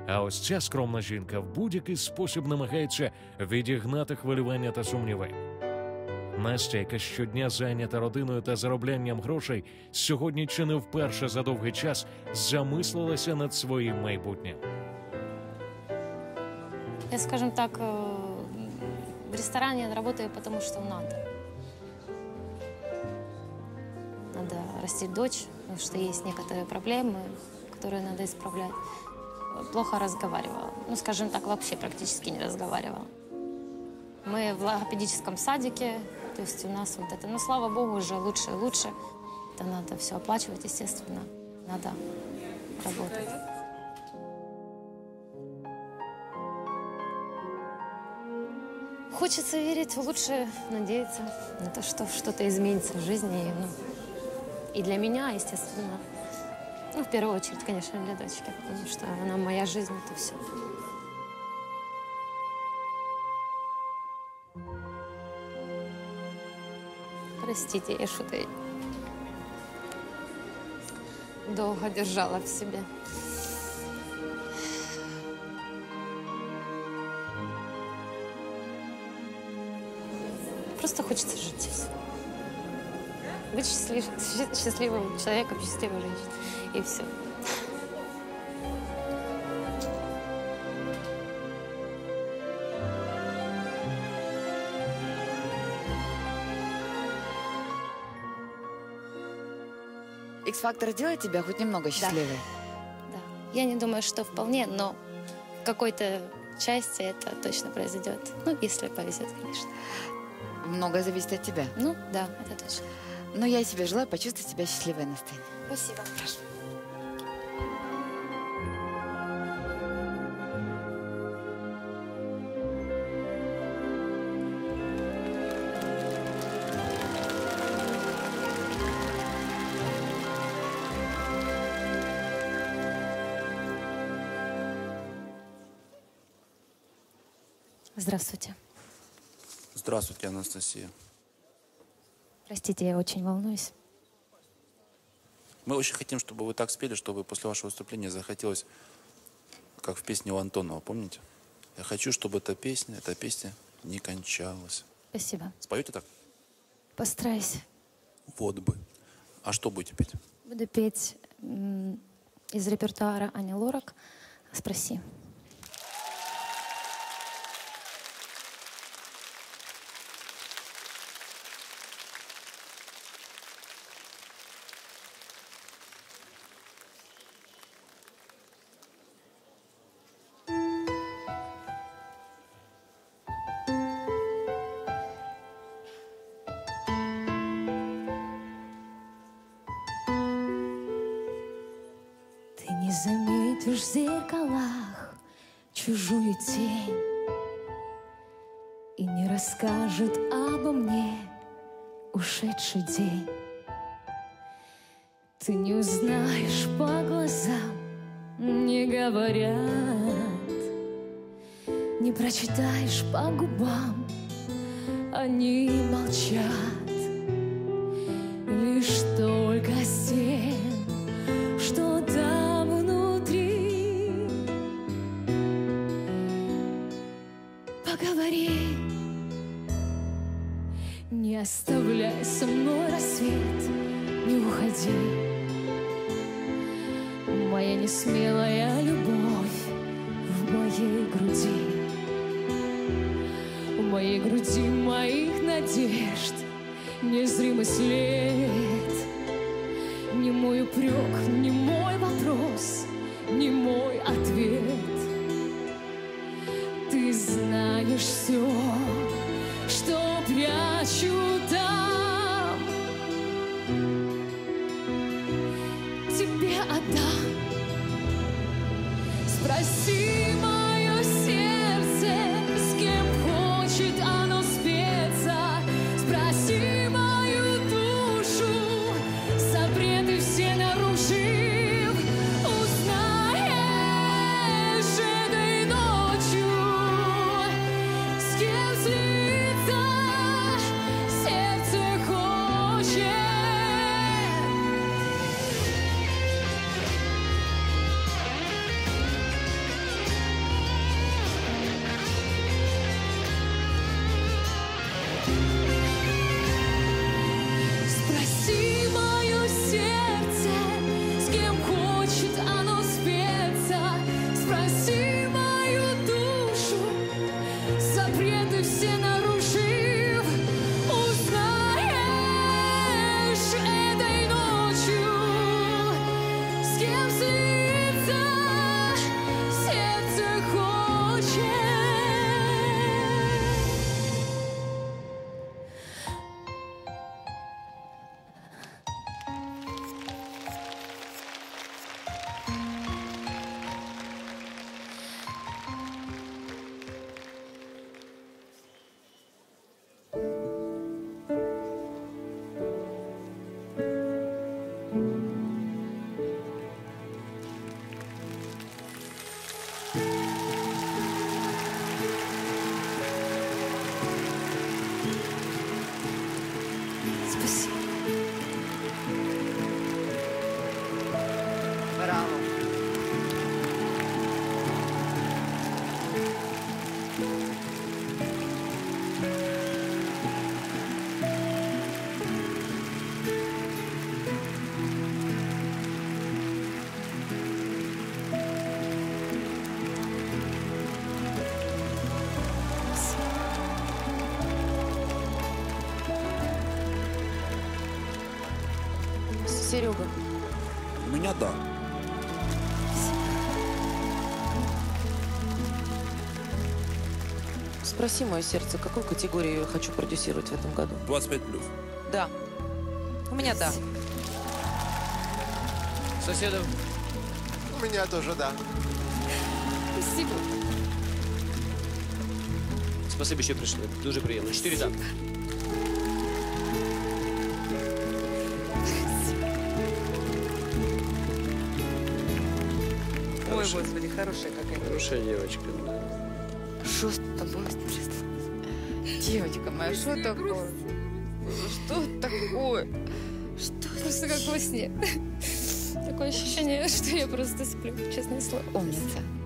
А ось ця скромна жінка в будь-який спосіб намагається відігнати хвилювання та сумніви. Настя, яка щодня зайнята родиною та зароблянням грошей, сьогодні чи не вперше за довгий час замислилася над своїм майбутнім. Я, скажем так, в ресторане работаю, потому что надо. Надо растить дочь, потому что есть некоторые проблемы, которые надо исправлять. Плохо разговаривала. Ну, скажем так, вообще практически не разговаривала. Мы в логопедическом садике, то есть у нас вот это, ну, слава богу, уже лучше и лучше. Это надо все оплачивать, естественно. Надо работать. Хочется верить, лучше надеяться на то, что что-то изменится в жизни. И для меня, естественно. Ну, в первую очередь, конечно, для дочки, потому что она моя жизнь, это все. Простите, я что-то долго держала в себе. Просто хочется жить и все. Быть счастливым человеком, счастливой женщиной. И все. X-Factor делает тебя хоть немного счастливой? Да. Я не думаю, что вполне, но в какой-то части это точно произойдет. Ну, если повезет, конечно. Многое зависит от тебя. Ну, да, это точно. Но я тебе желаю почувствовать себя счастливой на сцене. Спасибо. Прошу. Здравствуйте. Здравствуйте, Анастасия. Простите, я очень волнуюсь. Мы очень хотим, чтобы вы так спели, чтобы после вашего выступления захотелось, как в песне у Антонова, помните? Я хочу, чтобы эта песня не кончалась. Спасибо. Споете так? Постараюсь. Вот бы. А что будете петь? Буду петь из репертуара Ани Лорак «Спроси». Не заметишь в зеркалах чужую тень и не расскажет обо мне ушедший день. Ты не узнаешь по глазам, не говорят, не прочитаешь по губам, они молчат. Лишь только с тем, что там внутри. Поговори, не оставляй со мной рассвет, не уходи. Моя несмелая любовь в моей груди моих надежд незримый след. Не мой упрек, не мой вопрос, не мой ответ. Ты знаешь все, что прячу там. Тебе отдам. Спроси мое сердце, с кем хочет оно спеться. Спроси мою душу, запреты все нарушив. Узнаешь этой ночью, с кем слиться сердце хочет. Серега. У меня да. Спроси мое сердце, какую категорию я хочу продюсировать в этом году? 25+. Да. У меня да. Соседов. У меня тоже да. Спасибо. Спасибо, що прийшли. Дуже приємно. 4 так. Ой, Господи, хорошая какая. Хорошая девочка. Что с тобой? Девочка моя, что такое? Что такое? Просто как во сне. Такое ощущение, что я просто сплю, честное слово. Умница.